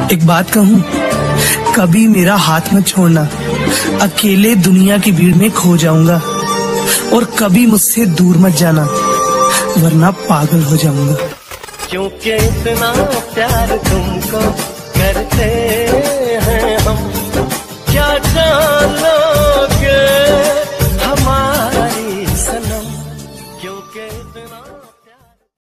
एक बात कहूँ, कभी मेरा हाथ मत छोड़ना, अकेले दुनिया की भीड़ में खो जाऊंगा। और कभी मुझसे दूर मत जाना, वरना पागल हो जाऊंगा। क्योंकि इतना प्यार तुमको करते हैं हम, क्या जान लो